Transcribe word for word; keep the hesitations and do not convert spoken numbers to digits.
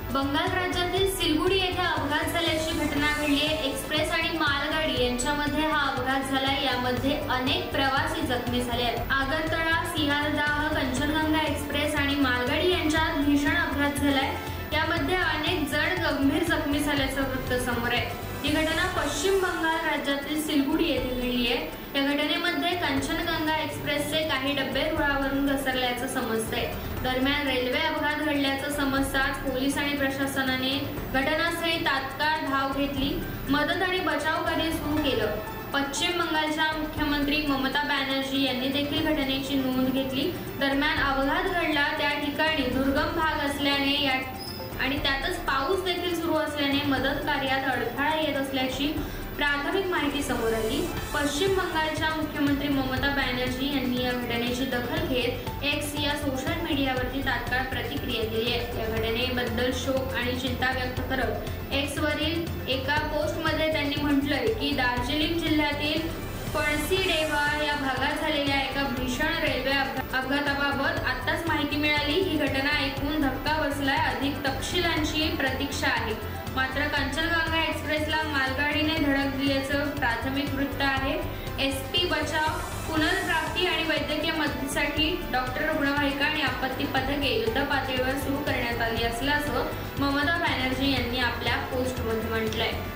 बंगाल राज्यातील सिलगुडी येथे अपघात झाल्याची घटना घडली आहे। एक्सप्रेस आणि मालगाडी यांच्यामध्ये हा अपघात झाला। यामध्ये अनेक प्रवासी जखमी झाले आहेत। आगरतळा सियालदाह कंचनगंगा एक्सप्रेस आणि मालगाडी यांच्यात भीषण अपघात झालाय। यामध्ये अनेक जण गंभीर जखमी झाल्याचं वृत्त समोर आहे। ही घटना पश्चिम बंगाल राज्यातील सिलगुडी येथे घडली आहे। या घटनेमध्ये कंचनगंगा एक्सप्रेसचे काही डबे रुळावरून घसरल्याचं समजतंय। दरम्यान रेल्वे अपघात घडल्याचं समजताच पोलीस आणि प्रशासनाने घटनास्थळी तात्काळ धाव घेतली, मदत आणि बचाव कार्य सुरू केलं। पश्चिम बंगालच्या मुख्यमंत्री ममता बॅनर्जी यांनी देखील घटनेची नोंद घेतली। दरम्यान अपघात घडला त्या ठिकाणी दुर्गम भाग असल्याने या आणि त्यातच पाऊस देखील सुरू असल्याने मदत कार्यात अडथळा येत असल्याची प्राथमिक माहिती समोर आली। पश्चिम बंगालच्या मुख्यमंत्री ममता बॅनर्जी यांनी या घटनेची दखल घेत एक्स या सोशल मीडियावरती तात्काळ प्रतिक्रिया दिली आहे। या घटनेबद्दल शोक आणि चिंता व्यक्त करत एक्स वरील एका पोस्टमध्ये त्यांनी म्हटलंय की दार्जिलिंग जिल्ह्यातील पळसीडेवा या भागात झालेल्या एका भीषण रेल्वे अपघाताबाबत आताच माहिती मिळाली। ही घटना ऐकून धक्का बसलाय। अधिक तपशिलांची प्रतीक्षा आहे। मात्र कंचनगंगा एक्सप्रेसला मालगाडीने धडक दिल्याचं प्राथमिक वृत्त आहे। एसपी बचाव, पुनर्प्राप्ती आणि वैद्यकीय मदतीसाठी डॉक्टर, रुग्णवाहिका आणि आपत्ती पथके युद्ध पातळीवर सुरू करण्यात आली असल्याचं ममता बॅनर्जी यांनी आपल्या पोस्टमध्ये म्हटलंय।